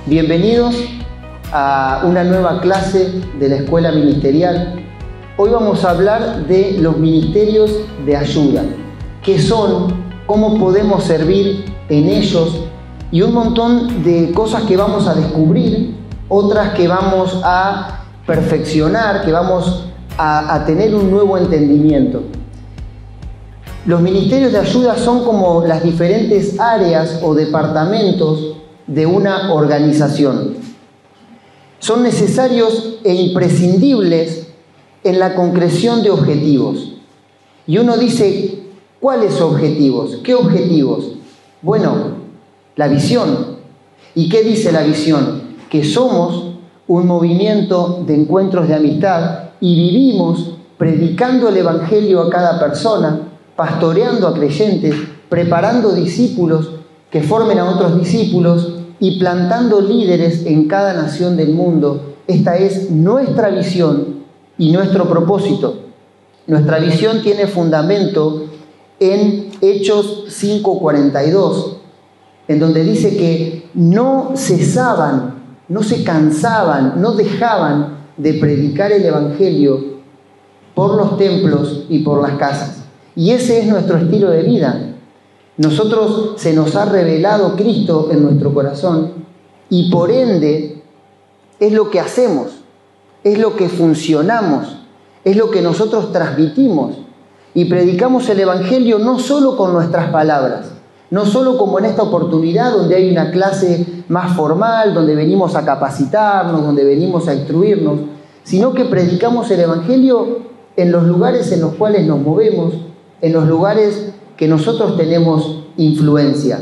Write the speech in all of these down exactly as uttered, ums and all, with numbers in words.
Bienvenidos a una nueva clase de la Escuela Ministerial. Hoy vamos a hablar de los ministerios de ayuda, qué son, cómo podemos servir en ellos y un montón de cosas que vamos a descubrir, otras que vamos a perfeccionar, que vamos a, a tener un nuevo entendimiento. Los ministerios de ayuda son como las diferentes áreas o departamentos de una organización. Son necesarios e imprescindibles en la concreción de objetivos. Y uno dice, ¿cuáles objetivos? ¿Qué objetivos? Bueno, la visión. ¿Y qué dice la visión? Que somos un movimiento de encuentros de amistad y vivimos predicando el Evangelio a cada persona, pastoreando a creyentes, preparando discípulos que formen a otros discípulos y plantando líderes en cada nación del mundo. Esta es nuestra visión y nuestro propósito. Nuestra visión tiene fundamento en Hechos cinco cuarenta y dos, en donde dice que no cesaban, no se cansaban, no dejaban de predicar el Evangelio por los templos y por las casas. Y ese es nuestro estilo de vida. Nosotros se nos ha revelado Cristo en nuestro corazón y por ende es lo que hacemos, es lo que funcionamos, es lo que nosotros transmitimos y predicamos el Evangelio no solo con nuestras palabras, no solo como en esta oportunidad donde hay una clase más formal, donde venimos a capacitarnos, donde venimos a instruirnos, sino que predicamos el Evangelio en los lugares en los cuales nos movemos, en los lugares que nosotros tenemos influencia.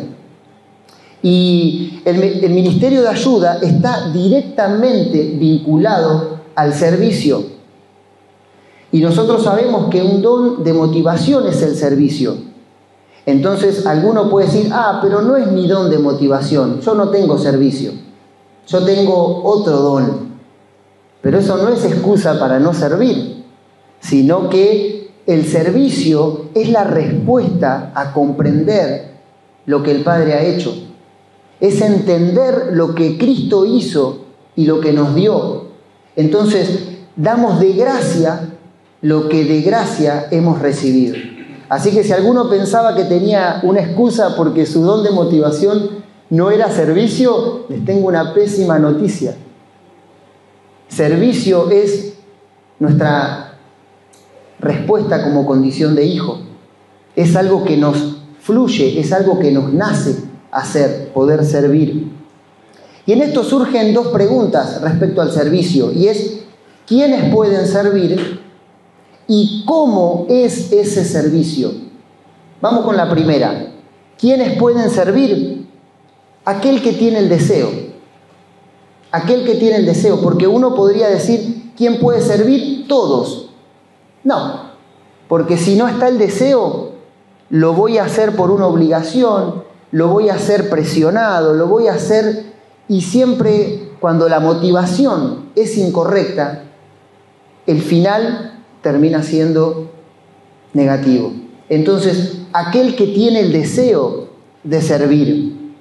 Y el, el ministerio de ayuda está directamente vinculado al servicio. Y nosotros sabemos que un don de motivación es el servicio. Entonces alguno puede decir, ah, pero no es mi don de motivación, yo no tengo servicio, yo tengo otro don. Pero eso no es excusa para no servir, sino que el servicio es la respuesta a comprender lo que el Padre ha hecho. Es entender lo que Cristo hizo y lo que nos dio. Entonces, damos de gracia lo que de gracia hemos recibido. Así que si alguno pensaba que tenía una excusa porque su don de motivación no era servicio, les tengo una pésima noticia. Servicio es nuestra respuesta como condición de hijo. Es algo que nos fluye, es algo que nos nace hacer, poder servir. Y en esto surgen dos preguntas respecto al servicio, y es, ¿quiénes pueden servir y cómo es ese servicio? Vamos con la primera. ¿Quiénes pueden servir? Aquel que tiene el deseo. Aquel que tiene el deseo, porque uno podría decir, ¿quién puede servir? Todos. No, porque si no está el deseo, lo voy a hacer por una obligación, lo voy a hacer presionado, lo voy a hacer, y siempre cuando la motivación es incorrecta, el final termina siendo negativo. Entonces, aquel que tiene el deseo de servir.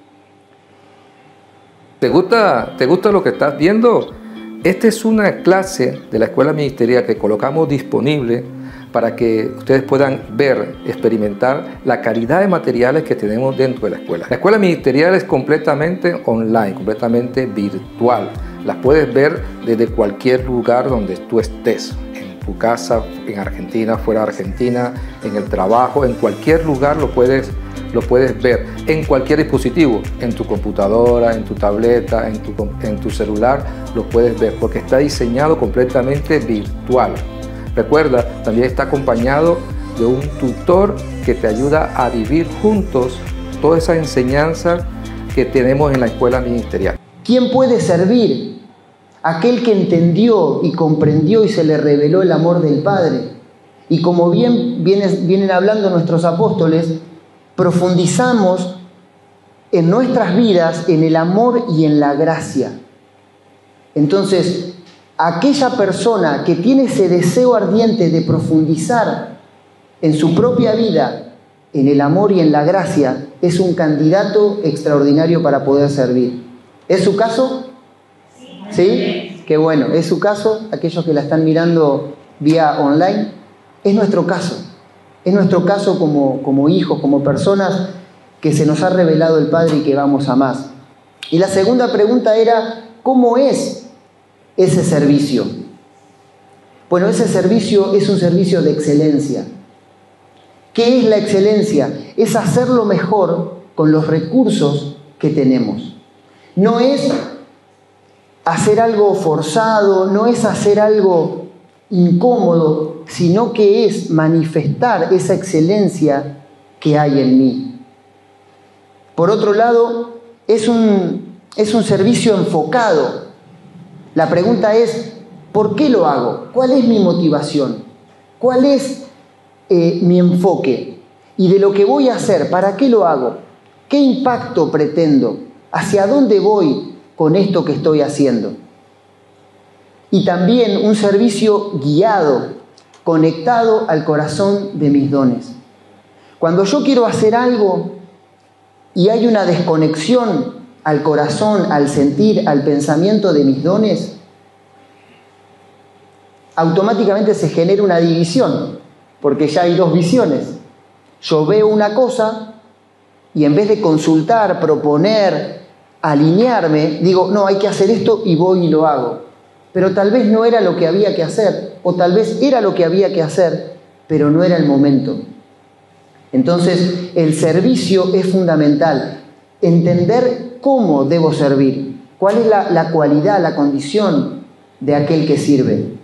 ¿Te gusta, te gusta lo que estás viendo? Esta es una clase de la Escuela Ministerial que colocamos disponible para que ustedes puedan ver, experimentar la calidad de materiales que tenemos dentro de la escuela. La Escuela Ministerial es completamente online, completamente virtual. Las puedes ver desde cualquier lugar donde tú estés, en tu casa, en Argentina, fuera de Argentina, en el trabajo, en cualquier lugar lo puedes lo puedes ver en cualquier dispositivo, en tu computadora, en tu tableta, en tu, en tu celular, lo puedes ver porque está diseñado completamente virtual. Recuerda, también está acompañado de un tutor que te ayuda a vivir juntos toda esa enseñanza que tenemos en la Escuela Ministerial. ¿Quién puede servir? Aquel que entendió y comprendió y se le reveló el amor del Padre. Y como bien vienen, vienen hablando nuestros apóstoles, profundizamos en nuestras vidas en el amor y en la gracia. Entonces, aquella persona que tiene ese deseo ardiente de profundizar en su propia vida, en el amor y en la gracia, es un candidato extraordinario para poder servir. ¿Es su caso? ¿Sí? Qué bueno. ¿Es su caso? Aquellos que la están mirando vía online. Es nuestro caso. Es nuestro caso como, como hijos, como personas que se nos ha revelado el Padre y que vamos a más. Y la segunda pregunta era, ¿cómo es ese servicio? Bueno, ese servicio es un servicio de excelencia. ¿Qué es la excelencia? Es hacerlo mejor con los recursos que tenemos. No es hacer algo forzado, no es hacer algo incómodo, sino que es manifestar esa excelencia que hay en mí. Por otro lado, es un, es un servicio enfocado. La pregunta es, ¿por qué lo hago? ¿Cuál es mi motivación? ¿Cuál es eh, mi enfoque? Y de lo que voy a hacer, ¿para qué lo hago? ¿Qué impacto pretendo? ¿Hacia dónde voy con esto que estoy haciendo? Y también un servicio guiado, conectado al corazón de mis dones. Cuando yo quiero hacer algo y hay una desconexión al corazón, al sentir, al pensamiento de mis dones, automáticamente se genera una división, porque ya hay dos visiones. Yo veo una cosa y en vez de consultar, proponer, alinearme, digo, no, hay que hacer esto y voy y lo hago. Pero tal vez no era lo que había que hacer, o tal vez era lo que había que hacer, pero no era el momento. Entonces, el servicio es fundamental. Entender cómo debo servir, cuál es la, la cualidad, la condición de aquel que sirve.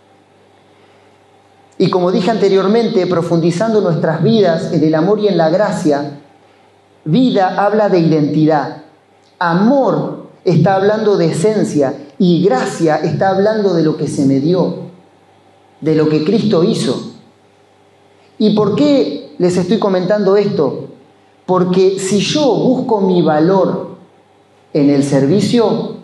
Y como dije anteriormente, profundizando nuestras vidas en el amor y en la gracia, vida habla de identidad, amor está hablando de esencia y gracia está hablando de lo que se me dio, de lo que Cristo hizo. ¿Y por qué les estoy comentando esto? Porque si yo busco mi valor en el servicio,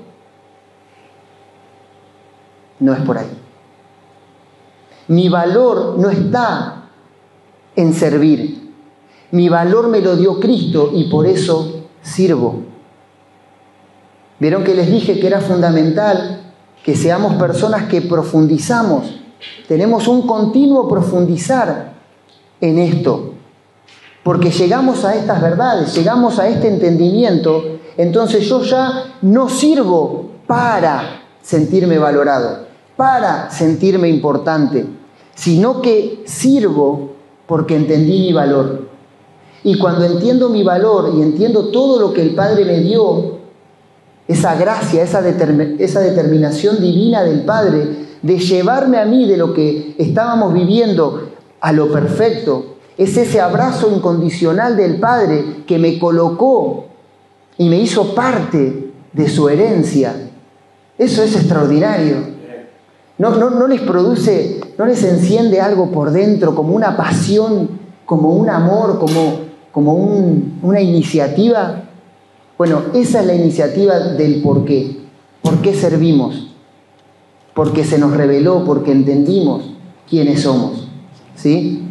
no es por ahí. Mi valor no está en servir. Mi valor me lo dio Cristo y por eso sirvo. Vieron que les dije que era fundamental que seamos personas que profundizamos. Tenemos un continuo profundizar en esto. Porque llegamos a estas verdades, llegamos a este entendimiento, entonces yo ya no sirvo para sentirme valorado, para sentirme importante, sino que sirvo porque entendí mi valor. Y cuando entiendo mi valor y entiendo todo lo que el Padre me dio, esa gracia, esa, determ- esa determinación divina del Padre de llevarme a mí de lo que estábamos viviendo a lo perfecto, es ese abrazo incondicional del Padre que me colocó y me hizo parte de su herencia. Eso es extraordinario. No, no, no les produce, no les enciende algo por dentro como una pasión, como un amor, como, como un, una iniciativa. Bueno, esa es la iniciativa del por qué. ¿Por qué servimos? Porque se nos reveló, porque entendimos quiénes somos. ¿Sí?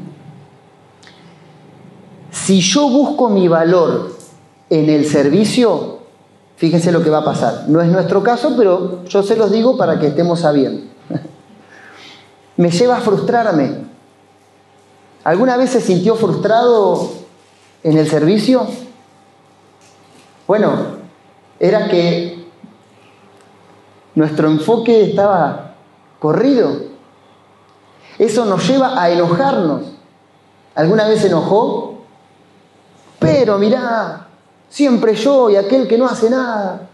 Si yo busco mi valor en el servicio, fíjense lo que va a pasar. No es nuestro caso, pero yo se los digo para que estemos sabiendo. Me lleva a frustrarme. ¿Alguna vez se sintió frustrado en el servicio? Bueno, era que nuestro enfoque estaba corrido. Eso nos lleva a enojarnos. ¿Alguna vez se enojó? Pero mirá, siempre yo y aquel que no hace nada.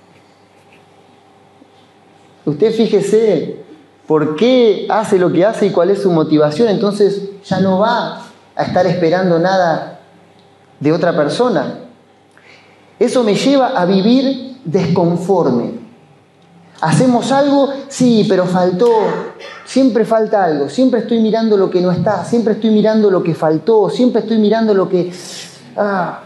Usted fíjese por qué hace lo que hace y cuál es su motivación, entonces ya no va a estar esperando nada de otra persona. Eso me lleva a vivir desconforme. Hacemos algo, sí, pero faltó. Siempre falta algo, siempre estoy mirando lo que no está, siempre estoy mirando lo que faltó, siempre estoy mirando lo que... Ah.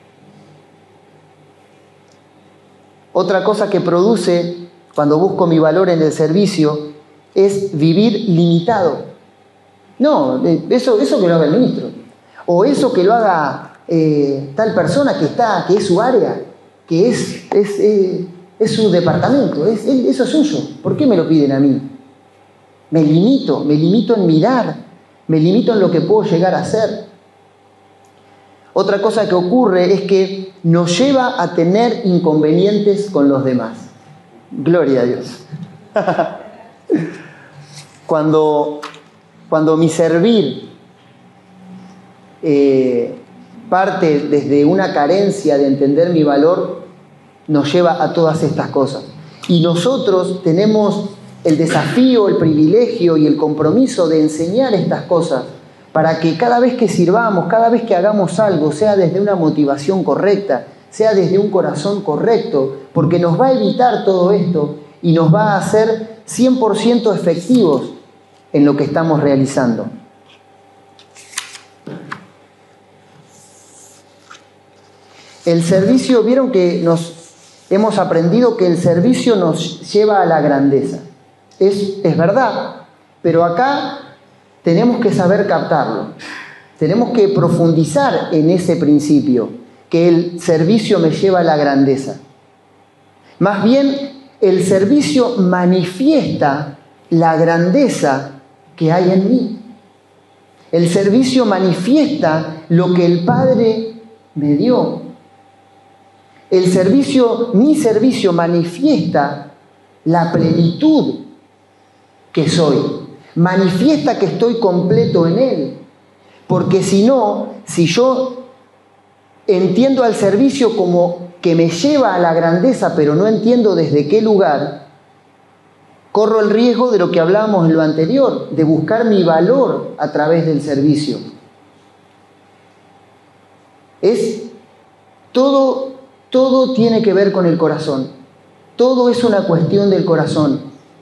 Otra cosa que produce cuando busco mi valor en el servicio es vivir limitado. No, eso, eso que lo haga el ministro. O eso que lo haga eh, tal persona que está, que es su área, que es, es, eh, es su departamento, es, eso es suyo. ¿Por qué me lo piden a mí? Me limito, me limito en mirar, me limito en lo que puedo llegar a hacer. Otra cosa que ocurre es que nos lleva a tener inconvenientes con los demás. Gloria a Dios. Cuando, cuando mi servir eh, parte desde una carencia de entender mi valor, nos lleva a todas estas cosas. Y nosotros tenemos el desafío, el privilegio y el compromiso de enseñar estas cosas para que cada vez que sirvamos, cada vez que hagamos algo, sea desde una motivación correcta, sea desde un corazón correcto, porque nos va a evitar todo esto y nos va a hacer cien por ciento efectivos en lo que estamos realizando. El servicio, vieron que nos hemos aprendido que el servicio nos lleva a la grandeza. Es, es verdad, pero acá tenemos que saber captarlo. Tenemos que profundizar en ese principio, que el servicio me lleva a la grandeza. Más bien, el servicio manifiesta la grandeza que hay en mí. El servicio manifiesta lo que el Padre me dio. El servicio, mi servicio manifiesta la plenitud que soy. Manifiesta que estoy completo en Él. Porque si no, si yo entiendo al servicio como que me lleva a la grandeza, pero no entiendo desde qué lugar, corro el riesgo de lo que hablábamos en lo anterior, de buscar mi valor a través del servicio. Es todo, todo tiene que ver con el corazón. Todo es una cuestión del corazón.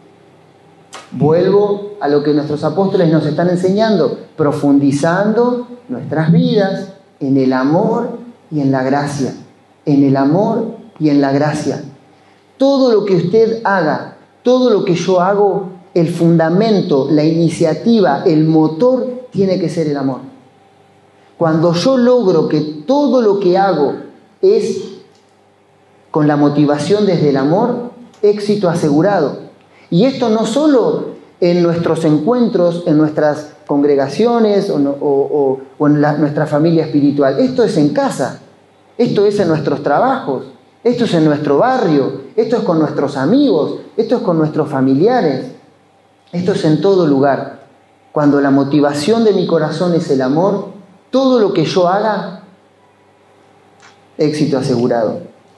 Vuelvo a lo que nuestros apóstoles nos están enseñando, profundizando nuestras vidas en el amor y en la gracia. En el amor y en la gracia. Todo lo que usted haga, todo lo que yo hago, el fundamento, la iniciativa, el motor, tiene que ser el amor. Cuando yo logro que todo lo que hago es con la motivación desde el amor, éxito asegurado. Y esto no solo en nuestros encuentros, en nuestras congregaciones o, no, o, o, o en la, nuestra familia espiritual. Esto es en casa, esto es en nuestros trabajos, esto es en nuestro barrio, esto es con nuestros amigos, esto es con nuestros familiares, esto es en todo lugar. Cuando la motivación de mi corazón es el amor, todo lo que yo haga, éxito asegurado.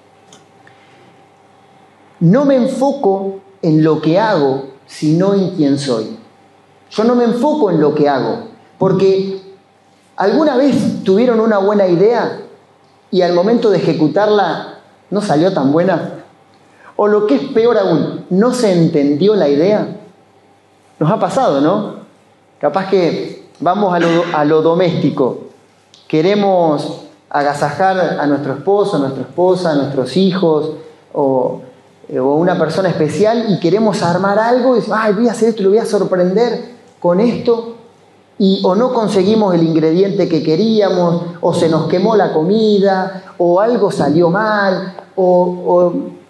No me enfoco en lo que hago, sino en quién soy. Yo no me enfoco en lo que hago, porque ¿alguna vez tuvieron una buena idea y al momento de ejecutarla no salió tan buena? O lo que es peor aún, ¿no se entendió la idea? Nos ha pasado, ¿no? Capaz que vamos a lo, a lo doméstico. Queremos agasajar a nuestro esposo, a nuestra esposa, a nuestros hijos, o... o una persona especial y queremos armar algo y decimos, ay, voy a hacer esto y lo voy a sorprender con esto, y o no conseguimos el ingrediente que queríamos, o se nos quemó la comida, o algo salió mal, o, o...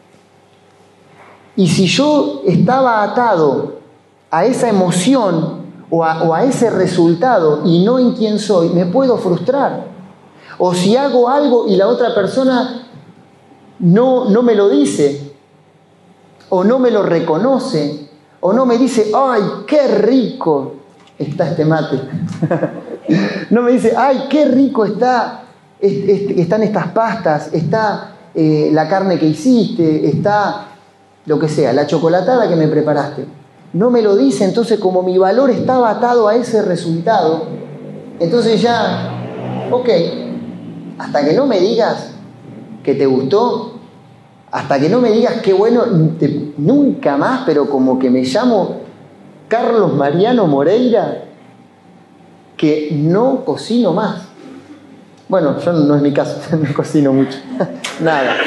y si yo estaba atado a esa emoción o a, o a ese resultado y no en quién soy, me puedo frustrar. O si hago algo y la otra persona no, no me lo dice, o no me lo reconoce, o no me dice, ¡ay, qué rico está este mate! No me dice, ¡ay, qué rico está, est, est, están estas pastas, está eh, la carne que hiciste, está lo que sea, la chocolatada que me preparaste! No me lo dice, entonces como mi valor estaba atado a ese resultado, entonces ya, ok, hasta que no me digas que te gustó, hasta que no me digas qué bueno, te, nunca más, pero como que me llamo Carlos Mariano Moreira, que no cocino más. Bueno, yo no es mi caso, no cocino mucho. Nada.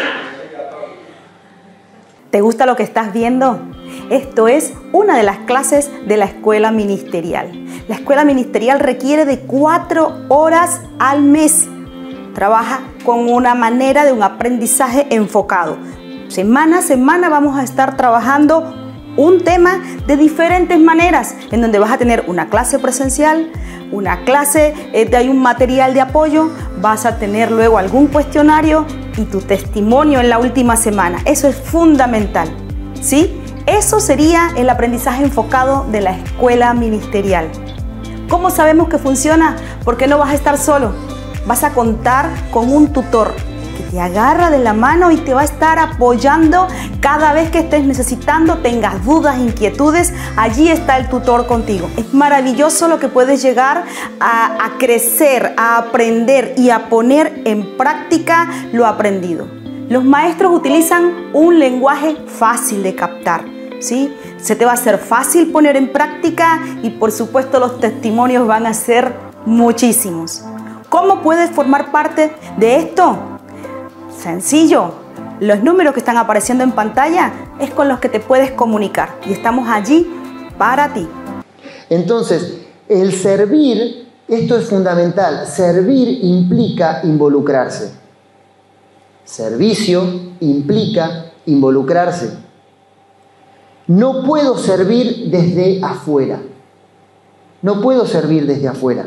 ¿Te gusta lo que estás viendo? Esto es una de las clases de la escuela ministerial. La escuela ministerial requiere de cuatro horas al mes. Trabaja con una manera de un aprendizaje enfocado. semana a semana vamos a estar trabajando un tema de diferentes maneras, en donde vas a tener una clase presencial, una clase eh, de hay un material de apoyo, vas a tener luego algún cuestionario y tu testimonio en la última semana. Eso es fundamental, ¿sí? Eso sería el aprendizaje enfocado de la escuela ministerial. ¿Cómo sabemos que funciona? Porque no vas a estar solo, vas a contar con un tutor que te agarra de la mano y te va a estar apoyando cada vez que estés necesitando, tengas dudas, inquietudes, allí está el tutor contigo. Es maravilloso lo que puedes llegar a, a crecer, a aprender y a poner en práctica lo aprendido. Los maestros utilizan un lenguaje fácil de captar, ¿sí? Se te va a hacer fácil poner en práctica y por supuesto los testimonios van a ser muchísimos. ¿Cómo puedes formar parte de esto? Sencillo, los números que están apareciendo en pantalla es con los que te puedes comunicar y estamos allí para ti. Entonces, el servir, esto es fundamental, servir implica involucrarse. Servicio implica involucrarse. No puedo servir desde afuera. No puedo servir desde afuera.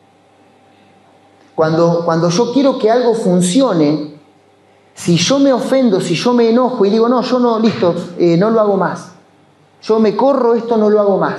Cuando, cuando yo quiero que algo funcione, si yo me ofendo, si yo me enojo y digo, no, yo no, listo, eh, no lo hago más. Yo me corro, esto no lo hago más.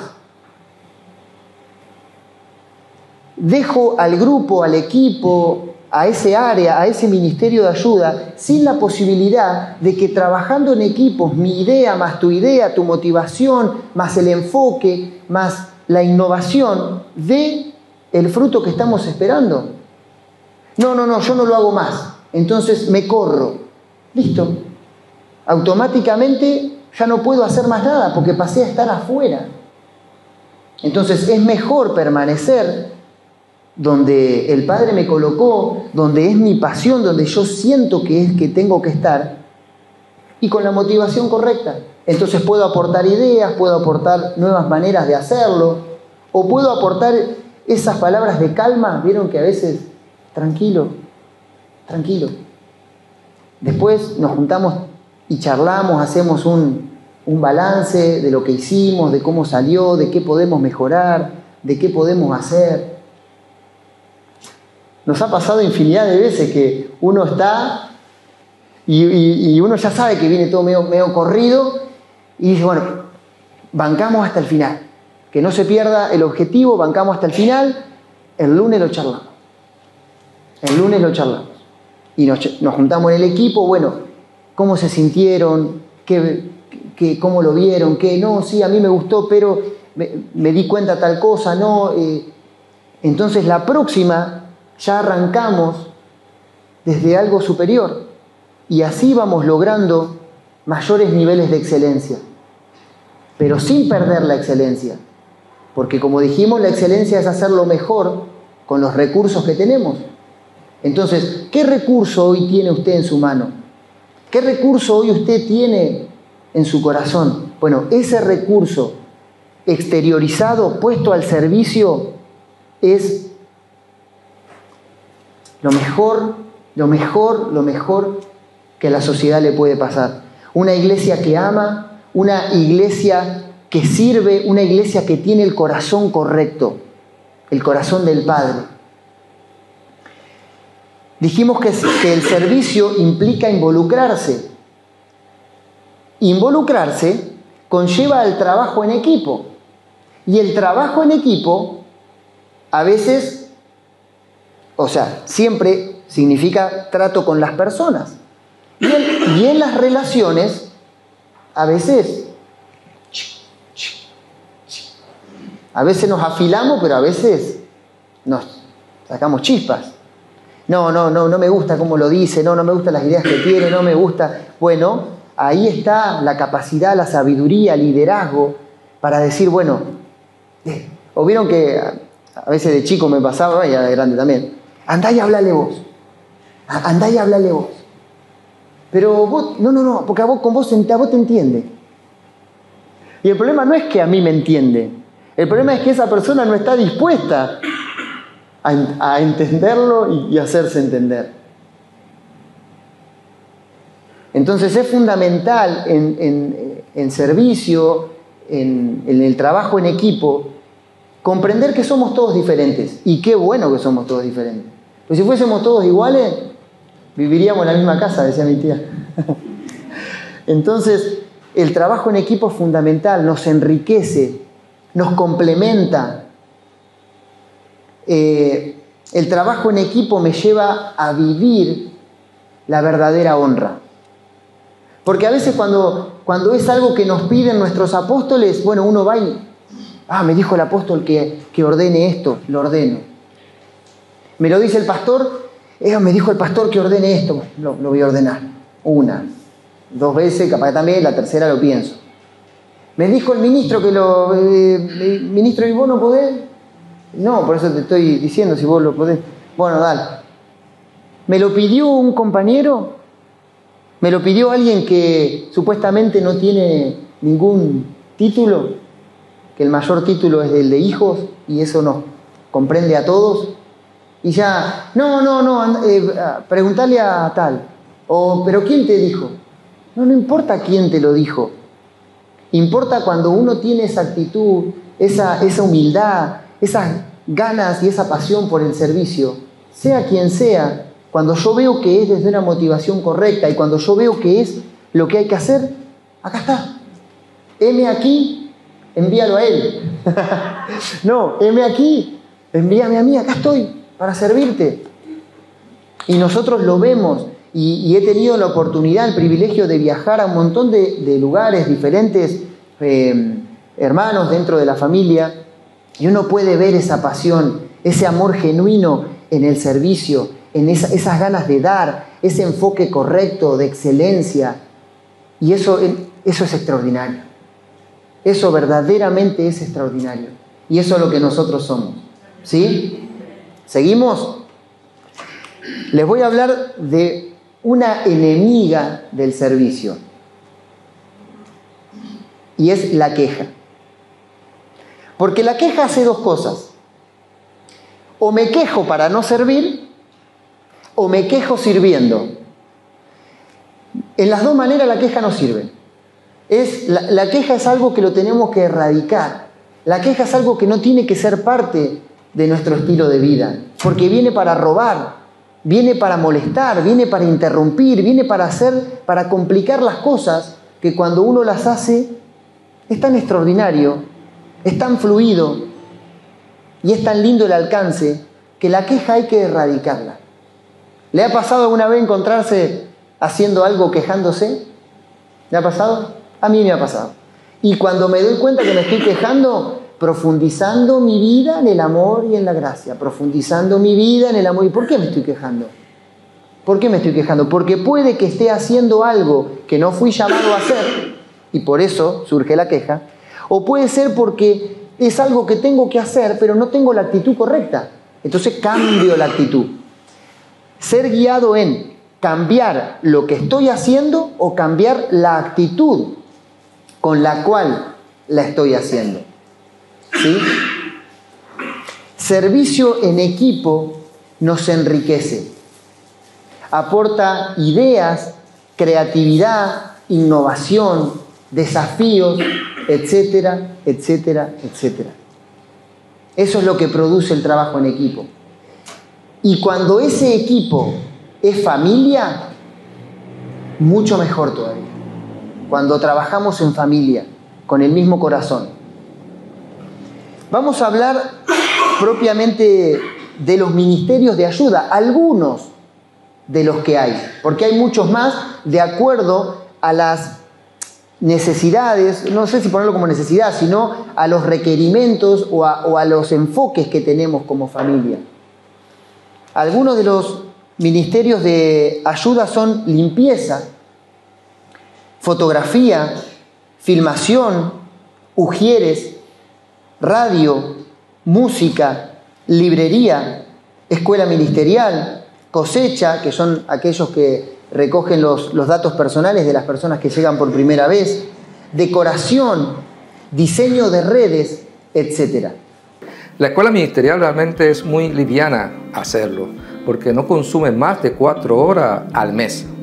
Dejo al grupo, al equipo, a ese área, a ese ministerio de ayuda, sin la posibilidad de que trabajando en equipos, mi idea más tu idea, tu motivación, más el enfoque, más la innovación, dé el fruto que estamos esperando. No, no, no, yo no lo hago más. Entonces me corro. Listo. Automáticamente ya no puedo hacer más nada porque pasé a estar afuera. Entonces es mejor permanecer donde el Padre me colocó, donde es mi pasión, donde yo siento que es que tengo que estar y con la motivación correcta. Entonces puedo aportar ideas, puedo aportar nuevas maneras de hacerlo o puedo aportar esas palabras de calma. Vieron que a veces, tranquilo, tranquilo. Después nos juntamos y charlamos, hacemos un, un balance de lo que hicimos, de cómo salió, de qué podemos mejorar, de qué podemos hacer. Nos ha pasado infinidad de veces que uno está y, y, y uno ya sabe que viene todo medio, medio corrido y dice, bueno, bancamos hasta el final. Que no se pierda el objetivo, bancamos hasta el final, el lunes lo charlamos. El lunes lo charlamos. Y nos, nos juntamos en el equipo, bueno, ¿cómo se sintieron? ¿Qué, qué, ¿Cómo lo vieron? ¿Qué? No, sí, a mí me gustó, pero me, me di cuenta tal cosa, no. Eh, entonces la próxima ya arrancamos desde algo superior y así vamos logrando mayores niveles de excelencia, pero sin perder la excelencia, porque como dijimos, la excelencia es hacerlo mejor con los recursos que tenemos. Entonces, ¿qué recurso hoy tiene usted en su mano? ¿Qué recurso hoy usted tiene en su corazón? Bueno, ese recurso exteriorizado, puesto al servicio, es lo mejor, lo mejor, lo mejor que a la sociedad le puede pasar. Una iglesia que ama, una iglesia que sirve, una iglesia que tiene el corazón correcto, el corazón del Padre. Dijimos que, que el servicio implica involucrarse. Involucrarse conlleva el trabajo en equipo. Y el trabajo en equipo a veces, o sea, siempre significa trato con las personas. Y en, y en las relaciones, a veces, a veces nos afilamos, pero a veces nos sacamos chispas. No, no, no, no me gusta cómo lo dice, no, no me gustan las ideas que tiene, no me gusta. Bueno, ahí está la capacidad, la sabiduría, el liderazgo para decir, bueno, eh, o vieron que a veces de chico me pasaba, y de grande también, andá y hablale vos, andá y hablale vos. Pero vos, no, no, no, porque a vos, con vos, a vos te entiende. Y el problema no es que a mí me entiende, el problema es que esa persona no está dispuesta a, a entenderlo y, y hacerse entender. Entonces es fundamental en, en, en servicio, en, en el trabajo en equipo, comprender que somos todos diferentes. Y qué bueno que somos todos diferentes. Pues si fuésemos todos iguales, viviríamos en la misma casa, decía mi tía. Entonces, el trabajo en equipo es fundamental, nos enriquece, nos complementa. Eh, el trabajo en equipo me lleva a vivir la verdadera honra. Porque a veces cuando, cuando es algo que nos piden nuestros apóstoles, bueno, uno va y, ah, me dijo el apóstol que, que ordene esto, lo ordeno. Me lo dice el pastor, eh, me dijo el pastor que ordene esto, lo, lo voy a ordenar. Una, dos veces, capaz también, la tercera lo pienso. Me dijo el ministro que lo... Eh, ministro, ¿y vos no podés? No, por eso te estoy diciendo si vos lo podés. Bueno, dale. ¿Me lo pidió un compañero? ¿Me lo pidió alguien que supuestamente no tiene ningún título? Que el mayor título es el de hijos y eso nos comprende a todos. Y ya, no, no, no, eh, preguntale a tal. O, ¿pero quién te dijo? No, no importa quién te lo dijo. Importa cuando uno tiene esa actitud, esa, esa humildad, esas ganas y esa pasión por el servicio, sea quien sea, cuando yo veo que es desde una motivación correcta y cuando yo veo que es lo que hay que hacer, acá está. Heme aquí, envíalo a él. No, heme aquí, envíame a mí, acá estoy para servirte. Y nosotros lo vemos y, y he tenido la oportunidad, el privilegio de viajar a un montón de, de lugares, diferentes eh, hermanos dentro de la familia, y uno puede ver esa pasión, ese amor genuino en el servicio, en esa, esas ganas de dar, ese enfoque correcto, de excelencia. Y eso, eso es extraordinario. Eso verdaderamente es extraordinario. Y eso es lo que nosotros somos. ¿Sí? ¿Seguimos? Les voy a hablar de una enemiga del servicio. Y es la queja. Porque la queja hace dos cosas. O me quejo para no servir, o me quejo sirviendo. En las dos maneras la queja no sirve. Es, la, la queja es algo que lo tenemos que erradicar. La queja es algo que no tiene que ser parte de nuestro estilo de vida. Porque viene para robar, viene para molestar, viene para interrumpir, viene para hacer, para complicar las cosas que cuando uno las hace es tan extraordinario, es tan fluido y es tan lindo el alcance que la queja hay que erradicarla. ¿Le ha pasado alguna vez encontrarse haciendo algo quejándose? ¿Le ha pasado? A mí me ha pasado. Y cuando me doy cuenta que me estoy quejando, profundizando mi vida en el amor y en la gracia, profundizando mi vida en el amor. ¿Y por qué me estoy quejando? ¿Por qué me estoy quejando? Porque puede que esté haciendo algo que no fui llamado a hacer y por eso surge la queja. O puede ser porque es algo que tengo que hacer, pero no tengo la actitud correcta. Entonces cambio la actitud. Ser guiado en cambiar lo que estoy haciendo o cambiar la actitud con la cual la estoy haciendo. ¿Sí? Servicio en equipo nos enriquece. Aporta ideas, creatividad, innovación, desafíos, etcétera, etcétera, etcétera. Eso es lo que produce el trabajo en equipo. Y cuando ese equipo es familia, mucho mejor todavía. Cuando trabajamos en familia, con el mismo corazón. Vamos a hablar propiamente de los ministerios de ayuda, algunos de los que hay, porque hay muchos más de acuerdo a las necesidades, no sé si ponerlo como necesidad, sino a los requerimientos o a, o a los enfoques que tenemos como familia. Algunos de los ministerios de ayuda son limpieza, fotografía, filmación, ujieres, radio, música, librería, escuela ministerial, cosecha, que son aquellos que recogen los, los datos personales de las personas que llegan por primera vez, decoración, diseño de redes, etcétera. La escuela ministerial realmente es muy liviana hacerlo, porque no consume más de cuatro horas al mes.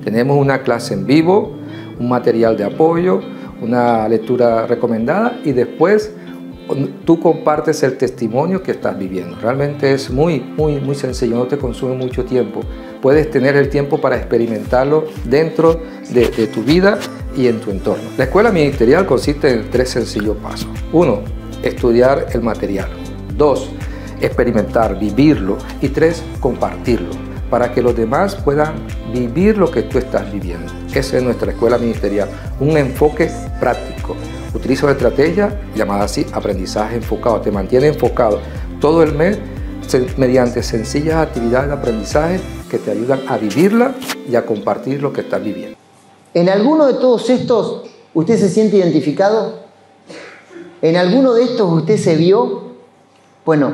Tenemos una clase en vivo, un material de apoyo, una lectura recomendada y después tú compartes el testimonio que estás viviendo. Realmente es muy, muy, muy sencillo, no te consume mucho tiempo. Puedes tener el tiempo para experimentarlo dentro de, de tu vida y en tu entorno. La escuela ministerial consiste en tres sencillos pasos. Uno, estudiar el material. Dos, experimentar, vivirlo. Y tres, compartirlo, para que los demás puedan vivir lo que tú estás viviendo. Esa es nuestra escuela ministerial, un enfoque práctico. Utiliza una estrategia llamada así, aprendizaje enfocado. Te mantiene enfocado todo el mes mediante sencillas actividades de aprendizaje que te ayudan a vivirla y a compartir lo que estás viviendo. ¿En alguno de todos estos usted se siente identificado? ¿En alguno de estos usted se vio? Bueno,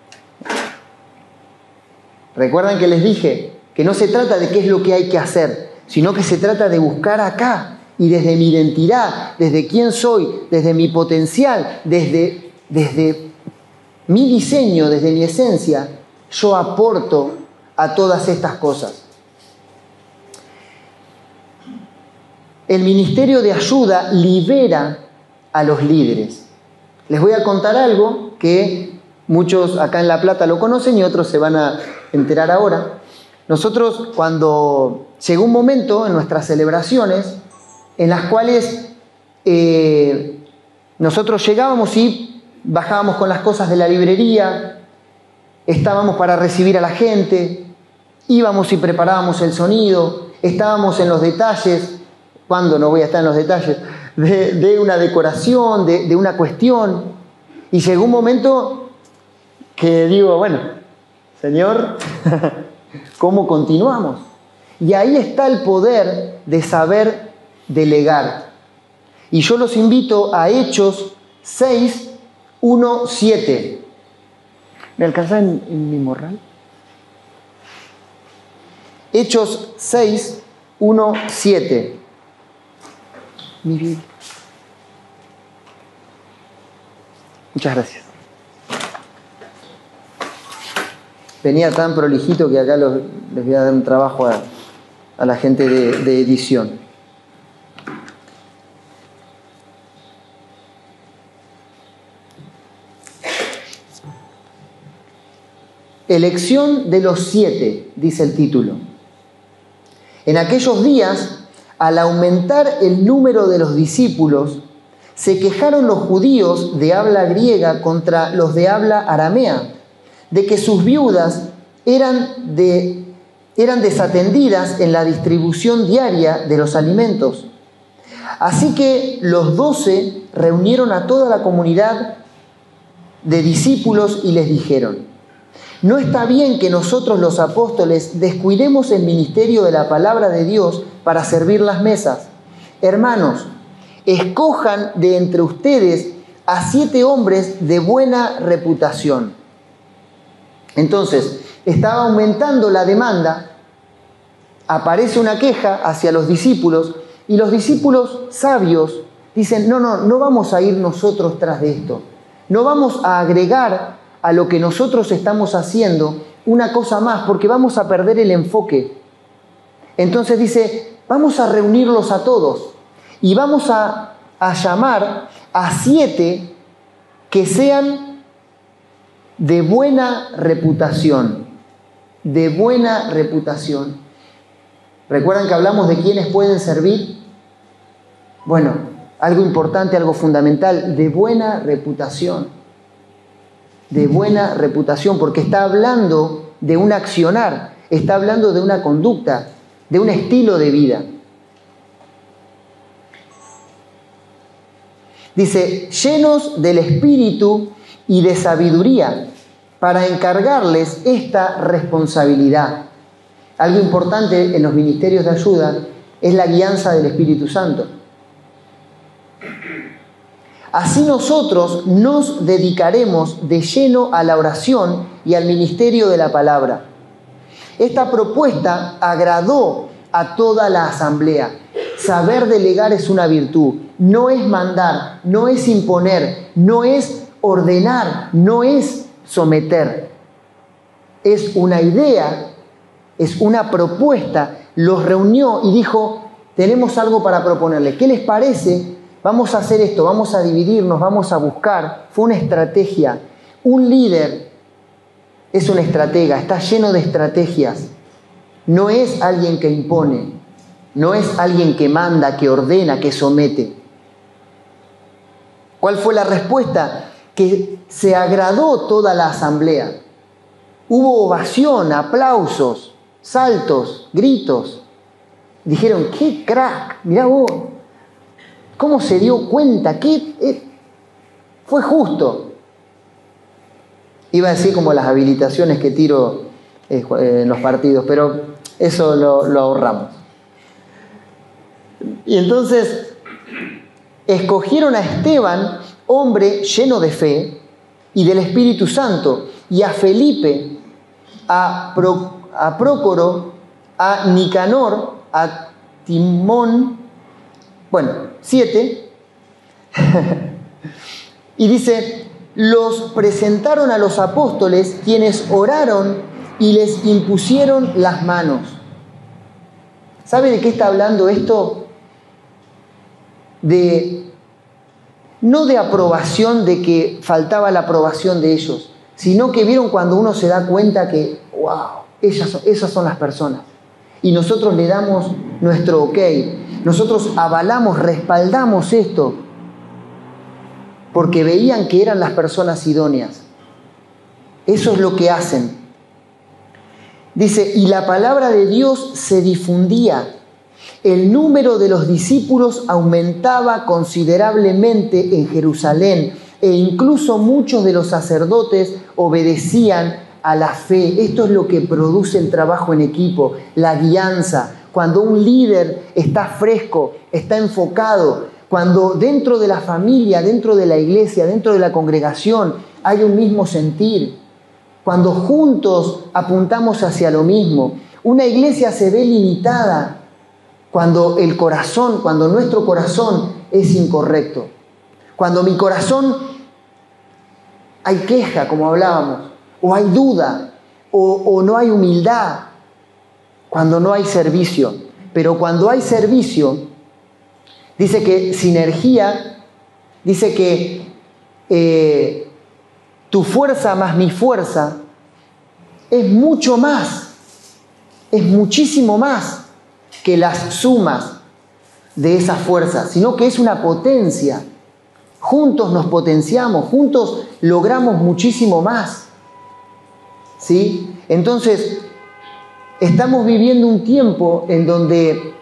recuerdan que les dije que no se trata de qué es lo que hay que hacer, sino que se trata de buscar acá y desde mi identidad, desde quién soy, desde mi potencial, desde, desde mi diseño, desde mi esencia, yo aporto a todas estas cosas. El ministerio de ayuda libera a los líderes. Les voy a contar algo que muchos acá en La Plata lo conocen y otros se van a enterar ahora. Nosotros, cuando llegó un momento en nuestras celebraciones en las cuales eh, nosotros llegábamos y bajábamos con las cosas de la librería, estábamos para recibir a la gente, íbamos y preparábamos el sonido, estábamos en los detalles, ¿cuándo no voy a estar en los detalles? De, de una decoración, de, de una cuestión. Y llegó un momento que digo, bueno, Señor, ¿cómo continuamos? Y ahí está el poder de saber delegar. Y yo los invito a Hechos seis, uno, siete. ¿Me alcanza en, en mi morral? Hechos seis, uno, siete. Mi Biblia. Muchas gracias. Venía tan prolijito que acá los, les voy a dar un trabajo a, a la gente de, de edición. Elección de los siete, dice el título. En aquellos días, al aumentar el número de los discípulos, se quejaron los judíos de habla griega contra los de habla aramea, de que sus viudas eran, de, eran desatendidas en la distribución diaria de los alimentos. Así que los doce reunieron a toda la comunidad de discípulos y les dijeron: no está bien que nosotros los apóstoles descuidemos el ministerio de la palabra de Dios para servir las mesas. Hermanos, escojan de entre ustedes a siete hombres de buena reputación. Entonces, estaba aumentando la demanda, aparece una queja hacia los discípulos y los discípulos sabios dicen: no, no, no vamos a ir nosotros tras de esto. No vamos a agregar a lo que nosotros estamos haciendo una cosa más, porque vamos a perder el enfoque. Entonces dice: vamos a reunirlos a todos y vamos a, a llamar a siete que sean de buena reputación, de buena reputación. ¿Recuerdan que hablamos de quiénes pueden servir? Bueno, algo importante, algo fundamental, de buena reputación. De buena reputación, porque está hablando de un accionar, está hablando de una conducta, de un estilo de vida. Dice: llenos del Espíritu y de sabiduría, para encargarles esta responsabilidad. Algo importante en los ministerios de ayuda es la guianza del Espíritu Santo. Así nosotros nos dedicaremos de lleno a la oración y al ministerio de la palabra. Esta propuesta agradó a toda la asamblea. Saber delegar es una virtud. No es mandar, no es imponer, no es ordenar, no es someter. Es una idea es una propuesta, los reunió y dijo, tenemos algo para proponerle. ¿Qué les parece? Vamos a hacer esto, vamos a dividirnos, vamos a buscar. Fue una estrategia. Un líder es un estratega, está lleno de estrategias. No es alguien que impone, no es alguien que manda, que ordena, que somete. ¿Cuál fue la respuesta? Que se agradó toda la asamblea. Hubo ovación, aplausos, saltos, gritos. Dijeron, ¡qué crack! Mirá vos, ¿cómo se dio cuenta? ¿Qué? Eh, fue justo. Iba a decir como las habilitaciones que tiro eh, en los partidos, pero eso lo, lo ahorramos. Y entonces escogieron a Esteban, hombre lleno de fe y del Espíritu Santo, y a Felipe, a, Pro, a Prócoro, a Nicanor, a Timón, bueno, siete, y dice, los presentaron a los apóstoles, quienes oraron y les impusieron las manos. ¿Sabe de qué está hablando esto? De, no de aprobación, de que faltaba la aprobación de ellos, sino que vieron cuando uno se da cuenta que, wow, ellas son, esas son las personas. Y nosotros le damos nuestro ok. Nosotros avalamos, respaldamos esto, porque veían que eran las personas idóneas. Eso es lo que hacen. Dice, y la palabra de Dios se difundía. El número de los discípulos aumentaba considerablemente en Jerusalén, e incluso muchos de los sacerdotes obedecían a la fe. Esto es lo que produce el trabajo en equipo, la guianza. Cuando un líder está fresco, está enfocado, cuando dentro de la familia, dentro de la iglesia, dentro de la congregación hay un mismo sentir, cuando juntos apuntamos hacia lo mismo. Una iglesia se ve limitada cuando el corazón, cuando nuestro corazón es incorrecto. Cuando mi corazón hay queja, como hablábamos, o hay duda, o, o no hay humildad, cuando no hay servicio. Pero cuando hay servicio, dice que sinergia, dice que eh, tu fuerza más mi fuerza es mucho más, es muchísimo más que las sumas de esas fuerzas, sino que es una potencia. Juntos nos potenciamos, juntos logramos muchísimo más. ¿Sí? Entonces, estamos viviendo un tiempo en donde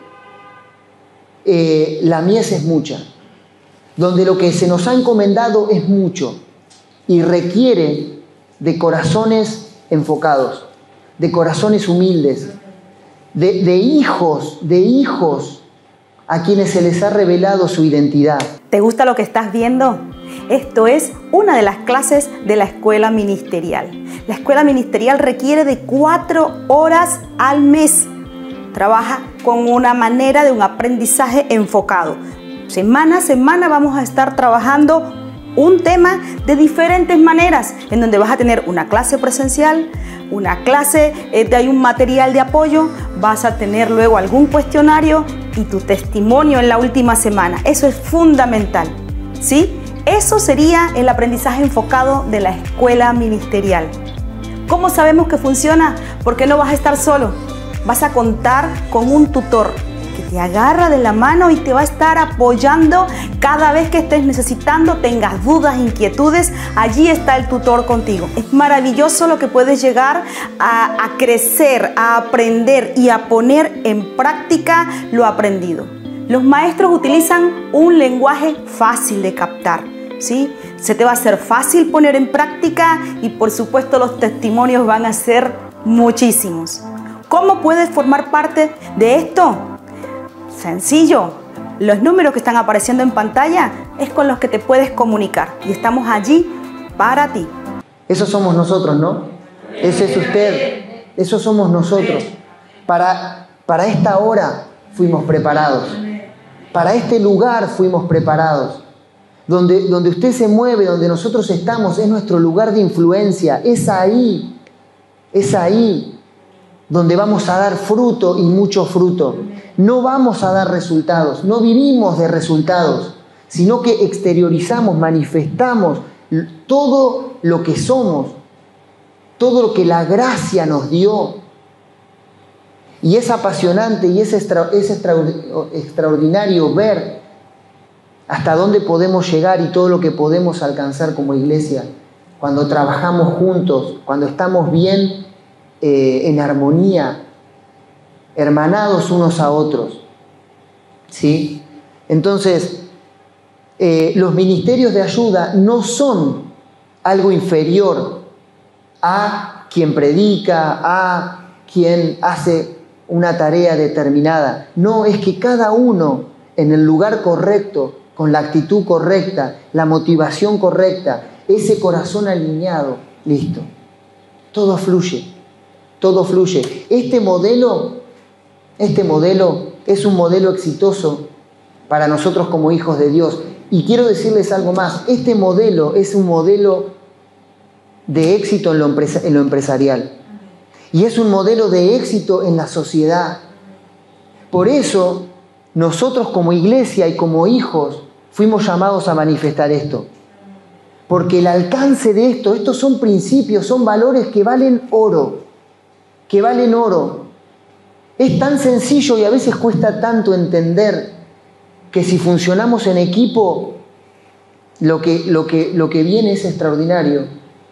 eh, la mies es mucha, donde lo que se nos ha encomendado es mucho y requiere de corazones enfocados, de corazones humildes, de, de hijos, de hijos a quienes se les ha revelado su identidad. ¿Te gusta lo que estás viendo? Esto es una de las clases de la escuela ministerial. La escuela ministerial requiere de cuatro horas al mes. Trabaja con una manera de un aprendizaje enfocado. Semana a semana vamos a estar trabajando un tema de diferentes maneras, en donde vas a tener una clase presencial, una clase eh, de hay un material de apoyo, vas a tener luego algún cuestionario y tu testimonio en la última semana. Eso es fundamental, ¿sí? Eso sería el aprendizaje enfocado de la escuela ministerial. ¿Cómo sabemos que funciona? Porque no vas a estar solo. Vas a contar con un tutor que te agarra de la mano y te va a estar apoyando cada vez que estés necesitando, tengas dudas, inquietudes. Allí está el tutor contigo. Es maravilloso lo que puedes llegar a, a crecer, a aprender y a poner en práctica lo aprendido. Los maestros utilizan un lenguaje fácil de captar, ¿sí? Se te va a hacer fácil poner en práctica y por supuesto los testimonios van a ser muchísimos. ¿Cómo puedes formar parte de esto? Sencillo. Los números que están apareciendo en pantalla es con los que te puedes comunicar y estamos allí para ti. Eso somos nosotros, ¿no? Ese es usted. Eso somos nosotros. Para, para esta hora fuimos preparados. Para este lugar fuimos preparados. Donde, donde usted se mueve, donde nosotros estamos, es nuestro lugar de influencia. Es ahí. Es ahí. donde vamos a dar fruto y mucho fruto. No vamos a dar resultados, no vivimos de resultados, sino que exteriorizamos, manifestamos todo lo que somos, todo lo que la gracia nos dio. Y es apasionante y es, extra, es extra, extraordinario ver hasta dónde podemos llegar y todo lo que podemos alcanzar como iglesia cuando trabajamos juntos, cuando estamos bien eh, en armonía, hermanados unos a otros. ¿Sí? Entonces, eh, los ministerios de ayuda no son algo inferior a quien predica, a quien hace una tarea determinada. No, es que cada uno en el lugar correcto, con la actitud correcta, la motivación correcta, ese corazón alineado, listo. Todo fluye, todo fluye. Este modelo, este modelo es un modelo exitoso para nosotros como hijos de Dios. Y quiero decirles algo más, este modelo es un modelo de éxito en lo, empresa, en lo empresarial. Y es un modelo de éxito en la sociedad. Por eso, nosotros como iglesia y como hijos fuimos llamados a manifestar esto. Porque el alcance de esto, estos son principios, son valores que valen oro. Que valen oro. Es tan sencillo y a veces cuesta tanto entender que si funcionamos en equipo, lo que, lo que, lo que viene es extraordinario.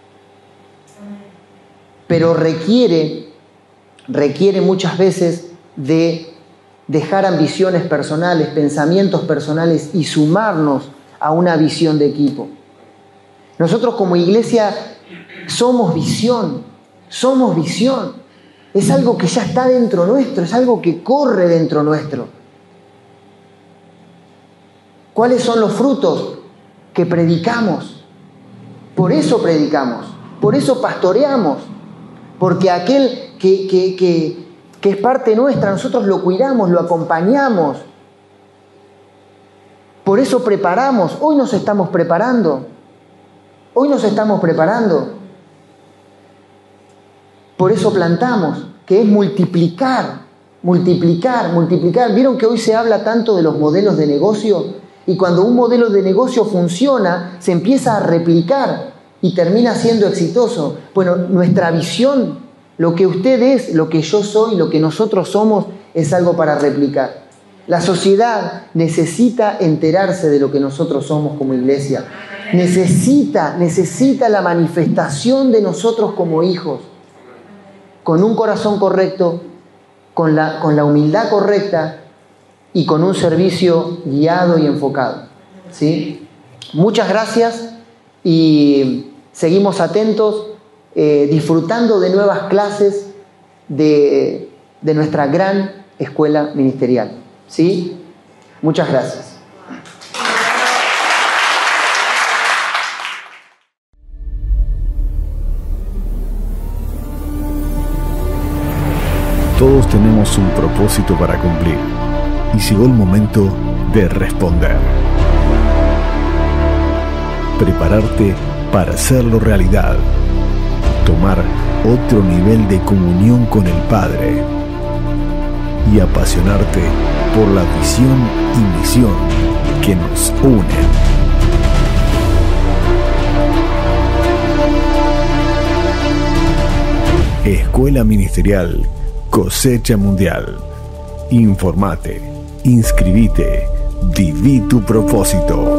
Pero requiere, requiere muchas veces de dejar ambiciones personales, pensamientos personales y sumarnos a una visión de equipo. Nosotros como iglesia somos visión, somos visión. Es algo que ya está dentro nuestro, es algo que corre dentro nuestro. ¿Cuáles son los frutos? Que predicamos. Por eso predicamos, por eso pastoreamos. Porque aquel que, que, que, que es parte nuestra, nosotros lo cuidamos, lo acompañamos. Por eso preparamos. Hoy nos estamos preparando. Hoy nos estamos preparando. Por eso plantamos, que es multiplicar, multiplicar, multiplicar. ¿Vieron que hoy se habla tanto de los modelos de negocio? Y cuando un modelo de negocio funciona, se empieza a replicar y termina siendo exitoso. Bueno, nuestra visión, lo que usted es, lo que yo soy, lo que nosotros somos, es algo para replicar. La sociedad necesita enterarse de lo que nosotros somos como iglesia. Necesita, necesita la manifestación de nosotros como hijos. Con un corazón correcto, con la, con la humildad correcta y con un servicio guiado y enfocado. ¿Sí? Muchas gracias. Y seguimos atentos, eh, disfrutando de nuevas clases de, de nuestra gran escuela ministerial. ¿Sí? Muchas gracias. Todos tenemos un propósito para cumplir y llegó el momento de responder. Prepararte para hacerlo realidad. Tomar otro nivel de comunión con el Padre. Y apasionarte por la visión y misión que nos unen. Escuela Ministerial Cosecha Mundial. Informate, inscribite, viví tu propósito.